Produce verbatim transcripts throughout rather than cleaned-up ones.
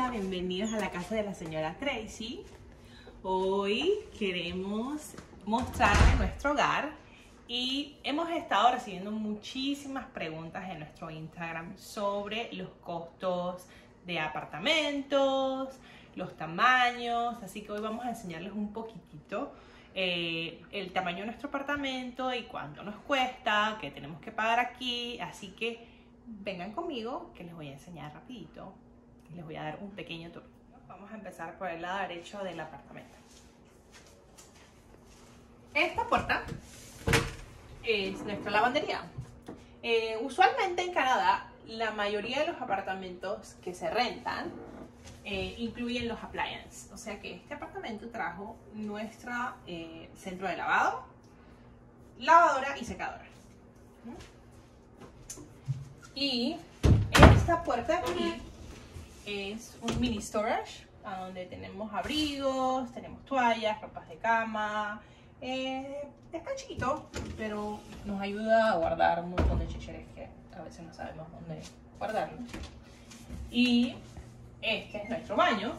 bienvenidos a la casa de la señora Tracy. Hoy queremos mostrarles nuestro hogar y hemos estado recibiendo muchísimas preguntas en nuestro Instagram sobre los costos de apartamentos, los tamaños, así que hoy vamos a enseñarles un poquitito eh, el tamaño de nuestro apartamento y cuánto nos cuesta, qué tenemos que pagar aquí, así que vengan conmigo que les voy a enseñar rapidito. Les voy a dar un pequeño tour. Vamos a empezar por el lado derecho del apartamento. Esta puerta es nuestra lavandería. Eh, usualmente en Canadá, la mayoría de los apartamentos que se rentan eh, incluyen los appliances. O sea que este apartamento trajo nuestro eh, centro de lavado, lavadora y secadora. Y esta puerta aquí es un mini storage, a donde tenemos abrigos, tenemos toallas, ropas de cama. Eh, está chiquito, pero nos ayuda a guardar un montón de chicheres que a veces no sabemos dónde guardarlo. Y este es nuestro baño.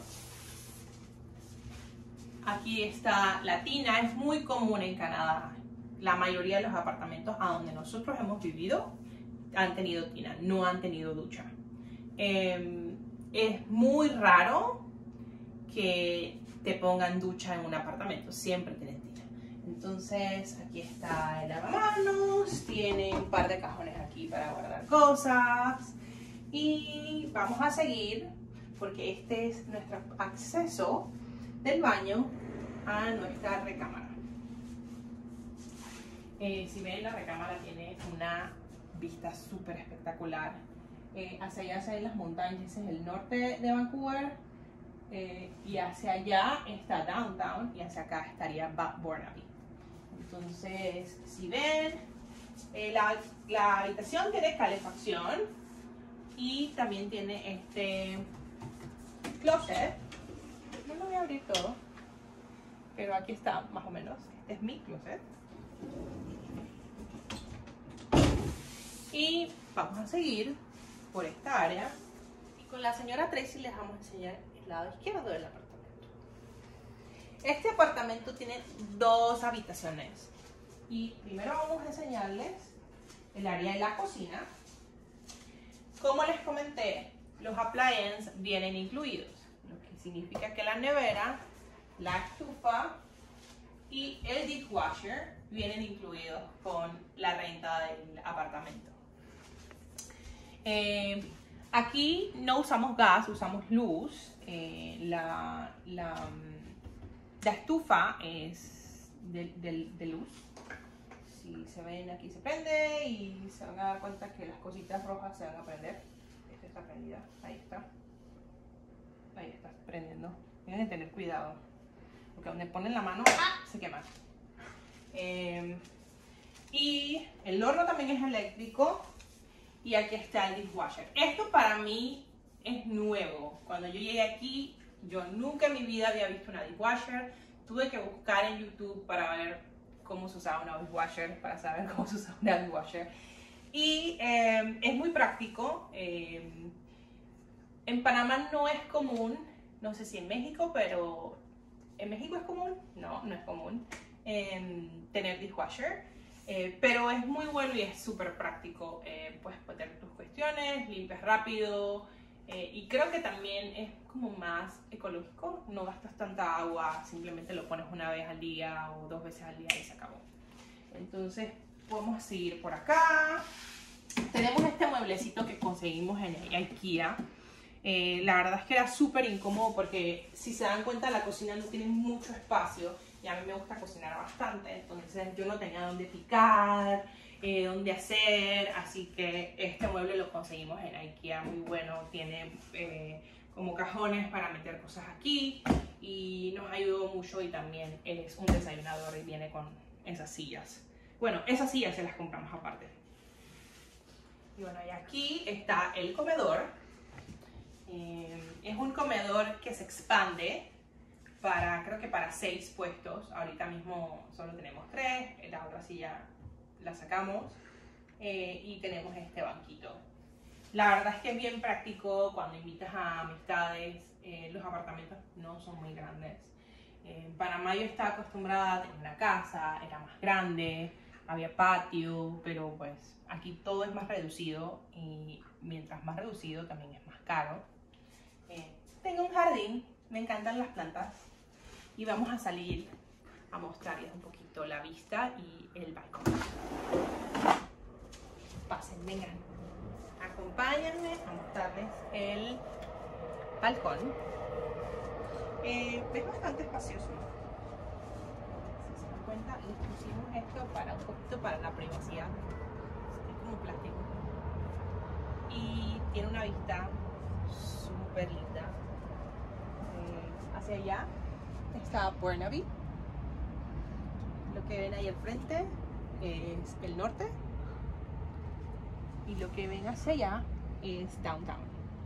Aquí está la tina, es muy común en Canadá. La mayoría de los apartamentos a donde nosotros hemos vivido han tenido tina, no han tenido ducha. Eh, Es muy raro que te pongan ducha en un apartamento, siempre tienen tina. Entonces aquí está el lavamanos, tiene un par de cajones aquí para guardar cosas. Y vamos a seguir porque este es nuestro acceso del baño a nuestra recámara. Eh, si ven, la recámara tiene una vista súper espectacular. Eh, hacia allá se ven las montañas, ese es el norte de Vancouver, eh, y hacia allá está Downtown y hacia acá estaría Burnaby. Entonces, si ven, eh, la, la habitación tiene calefacción y también tiene este closet. No lo voy a abrir todo, pero aquí está más o menos. Este es mi closet. Y vamos a seguir por esta área y con la señora Tracy les vamos a enseñar el lado izquierdo del apartamento. Este apartamento tiene dos habitaciones y primero vamos a enseñarles el área de la cocina. Como les comenté, los appliances vienen incluidos, lo que significa que la nevera, la estufa y el dishwasher vienen incluidos con la renta del apartamento. Eh, aquí no usamos gas, usamos luz. Eh, la, la, la estufa es de, de, de luz. Si se ven, aquí se prende y se van a dar cuenta que las cositas rojas se van a prender. Esta está prendida, ahí está. Ahí está prendiendo. Tienen que tener cuidado, porque donde ponen la mano se quema. Eh, y el horno también es eléctrico. Y aquí está el dishwasher. Esto para mí es nuevo. Cuando yo llegué aquí, yo nunca en mi vida había visto una dishwasher. Tuve que buscar en YouTube para ver cómo se usaba una dishwasher, para saber cómo se usaba una dishwasher. Y eh, es muy práctico. Eh, en Panamá no es común, no sé si en México, pero ¿en México es común? No, no es común eh, tener dishwasher. Eh, pero es muy bueno y es súper práctico. Eh, puedes poner tus cuestiones, limpias rápido eh, y creo que también es como más ecológico. No gastas tanta agua, simplemente lo pones una vez al día o dos veces al día y se acabó. Entonces podemos seguir por acá. Tenemos este mueblecito que conseguimos en IKEA. Eh, la verdad es que era súper incómodo porque si se dan cuenta la cocina no tiene mucho espacio. Y a mí me gusta cocinar bastante, entonces yo no tenía dónde picar, eh, dónde hacer, así que este mueble lo conseguimos en IKEA, muy bueno, tiene eh, como cajones para meter cosas aquí y nos ayudó mucho y también es un desayunador y viene con esas sillas. Bueno, esas sillas se las compramos aparte. Y bueno, y aquí está el comedor, eh, es un comedor que se expande. Para, creo que para seis puestos. Ahorita mismo solo tenemos tres, la otra silla la sacamos eh, y tenemos este banquito. La verdad es que es bien práctico cuando invitas a amistades eh, los apartamentos no son muy grandes. Eh, en Panamá yo estaba acostumbrada a tener una casa, era más grande, había patio, pero pues aquí todo es más reducido y mientras más reducido también es más caro. Eh, tengo un jardín, me encantan las plantas y vamos a salir a mostrarles un poquito la vista y el balcón. Pasen, vengan, acompáñenme a mostrarles el balcón. Eh, es bastante espacioso. Si se dan cuenta, les pusimos esto para un poquito para la privacidad. Es como plástico. Y tiene una vista súper linda. Eh, hacia allá está Burnaby. Lo que ven ahí al frente es el norte. Y lo que ven hacia allá es downtown.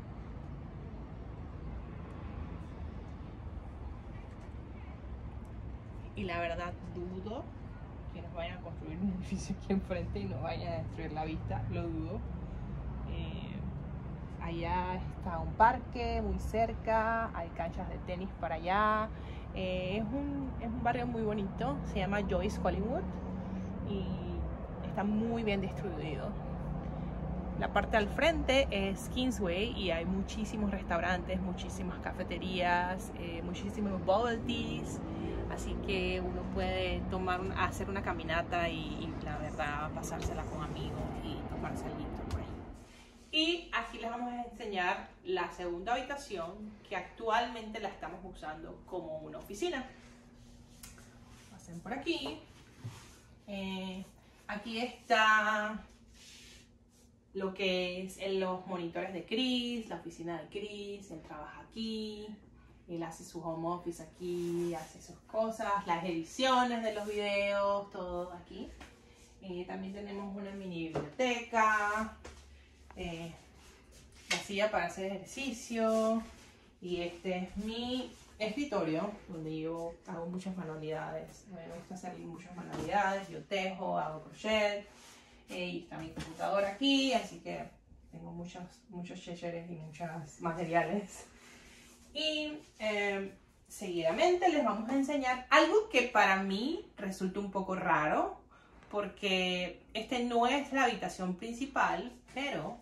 Y la verdad dudo que nos vayan a construir un edificio aquí enfrente y nos vayan a destruir la vista, lo dudo. Eh, allá está un parque muy cerca, hay canchas de tenis para allá. Eh, es, un, es un barrio muy bonito, se llama Joyce Collingwood y está muy bien distribuido. La parte al frente es Kingsway y hay muchísimos restaurantes, muchísimas cafeterías, eh, muchísimos bubble teas. Así que uno puede tomar, hacer una caminata y, y la verdad pasársela con amigos y tomarse el litro por ahí. Y aquí les vamos a enseñar la segunda habitación que actualmente la estamos usando como una oficina. Pasen por aquí. Eh, aquí está lo que es en los monitores de Chris, la oficina de Chris, él trabaja aquí. Él hace su home office aquí, hace sus cosas, las ediciones de los videos, todo aquí. Eh, también tenemos una mini biblioteca, eh, la silla para hacer ejercicio. Y este es mi escritorio, donde yo hago muchas manualidades. Me gusta hacer muchas manualidades, yo tejo, hago crochet. Eh, y está mi computadora aquí, así que tengo muchos, muchos chécheres y muchos materiales. Y eh, seguidamente les vamos a enseñar algo que para mí resulta un poco raro, porque este no es la habitación principal, pero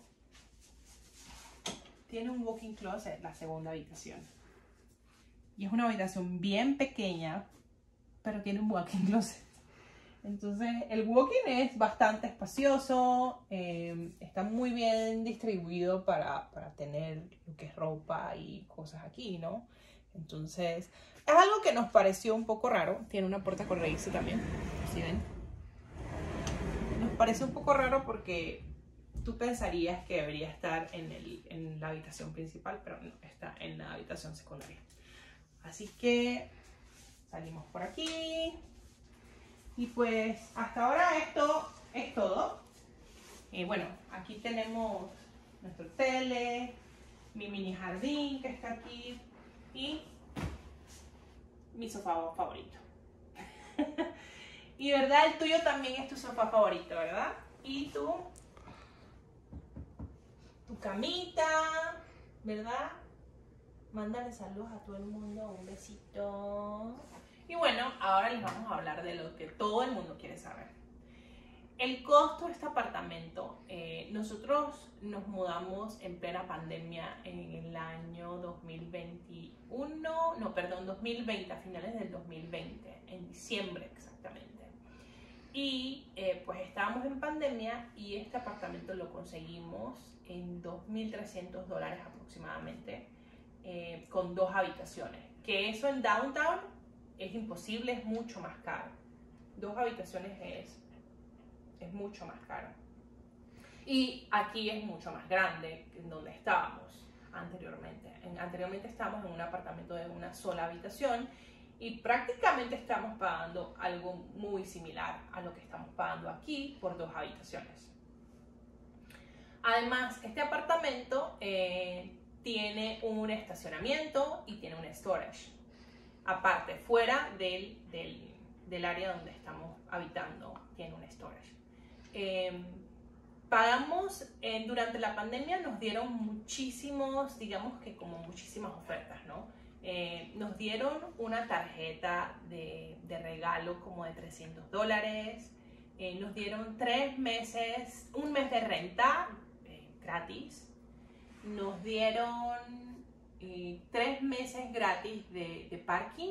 tiene un walk-in closet, la segunda habitación. Y es una habitación bien pequeña, pero tiene un walk-in closet. Entonces el walk-in es bastante espacioso, eh, está muy bien distribuido para, para tener lo que es ropa y cosas aquí, ¿no? Entonces es algo que nos pareció un poco raro. Tiene una puerta corrediza también, ¿sí ven? Nos pareció un poco raro porque tú pensarías que debería estar en, el, en la habitación principal, pero no, está en la habitación secundaria. Así que salimos por aquí. Y pues hasta ahora esto es todo. Y bueno, aquí tenemos nuestro tele, mi mini jardín que está aquí y mi sofá favorito. Y verdad, el tuyo también es tu sofá favorito, ¿verdad? Y tú, tu camita, ¿verdad? Mándale saludos a todo el mundo, un besito. Y bueno, ahora les vamos a hablar de lo que todo el mundo quiere saber. El costo de este apartamento, eh, nosotros nos mudamos en plena pandemia en el año dos mil veintiuno, no, perdón, dos mil veinte, a finales del dos mil veinte, en diciembre exactamente. Y eh, pues estábamos en pandemia y este apartamento lo conseguimos en dos mil trescientos dólares aproximadamente, eh, con dos habitaciones. Que eso en downtown es imposible, es mucho más caro. Dos habitaciones es, es mucho más caro. Y aquí es mucho más grande que en donde estábamos anteriormente. En, anteriormente estábamos en un apartamento de una sola habitación y prácticamente estamos pagando algo muy similar a lo que estamos pagando aquí por dos habitaciones. Además, este apartamento eh, tiene un estacionamiento y tiene un storage. Aparte, fuera del, del, del área donde estamos habitando, tiene un storage. Eh, Pagamos, eh, durante la pandemia nos dieron muchísimos, digamos que como muchísimas ofertas, ¿no? Eh, nos dieron una tarjeta de, de regalo como de trescientos dólares, eh, nos dieron tres meses, un mes de renta eh, gratis, nos dieron eh, tres meses gratis de, de parking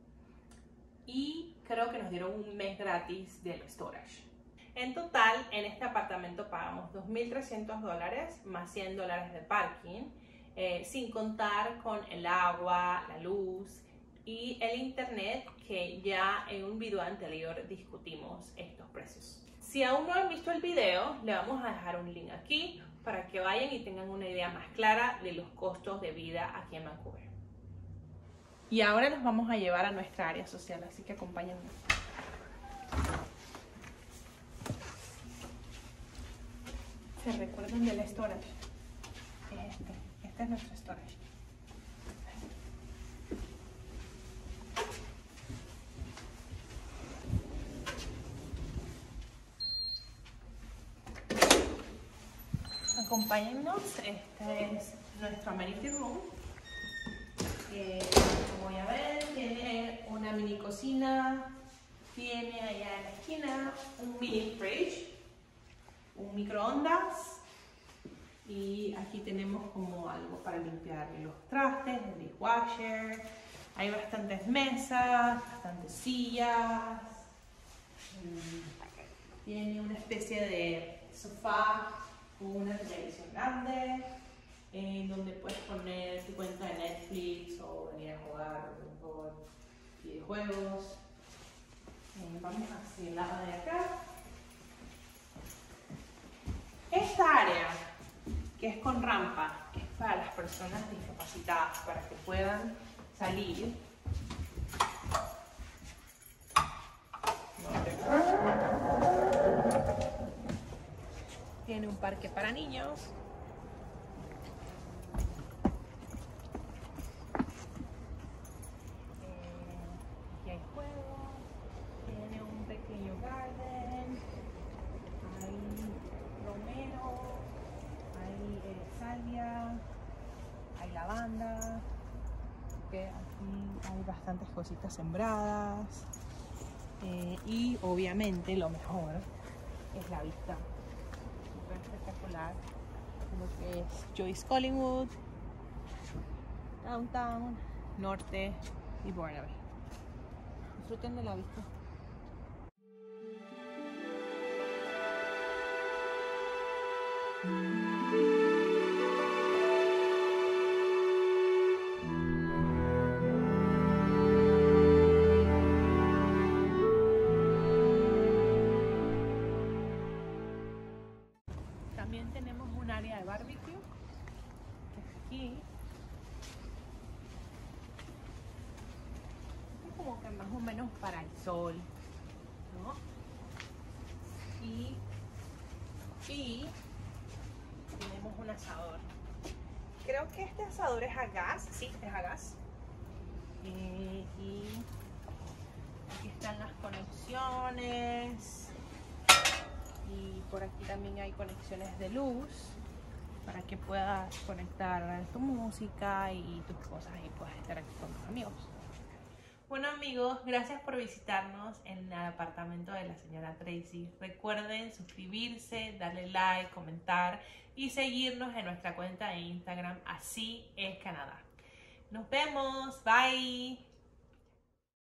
y creo que nos dieron un mes gratis del storage. En total, en este apartamento pagamos dos mil trescientos dólares más cien dólares de parking, eh, sin contar con el agua, la luz y el internet, que ya en un video anterior discutimos estos precios. Si aún no han visto el video, le vamos a dejar un link aquí para que vayan y tengan una idea más clara de los costos de vida aquí en Vancouver. Y ahora nos vamos a llevar a nuestra área social, así que acompáñenme. ¿Se recuerdan del storage? Este, este es nuestro storage. Acompáñennos, este es nuestro amenity room. Eh, como ya ven, tiene una mini cocina, tiene allá en la esquina un mini fridge, un microondas, y aquí tenemos como algo para limpiar los trastes, el dishwasher. Hay bastantes mesas, bastantes sillas, tiene una especie de sofá con una televisión grande, eh, donde puedes poner tu cuenta de Netflix o venir a jugar con videojuegos. Eh, vamos hacia el lado de acá. Esta área, que es con rampa, es para las personas discapacitadas, para que puedan salir. Tiene un parque para niños. Eh, aquí hay juegos. Tiene un pequeño garden. Hay romero. Hay eh, salvia. Hay lavanda. Que aquí hay bastantes cositas sembradas. Eh, y obviamente lo mejor es la vista. Espectacular, lo que es Joyce Collingwood, Downtown, Norte y Burnaby. Disfruten de la vista. También tenemos un área de barbecue, que es aquí. Es como que más o menos para el sol, ¿no? Y, y tenemos un asador. Creo que este asador es a gas, sí, es a gas. Eh, y aquí están las conexiones. Y por aquí también hay conexiones de luz para que puedas conectar tu música y tus cosas y puedas estar aquí con tus amigos. Bueno amigos, gracias por visitarnos en el apartamento de la señora Tracy. Recuerden suscribirse, darle like, comentar y seguirnos en nuestra cuenta de Instagram, Así es Canadá. Nos vemos, bye.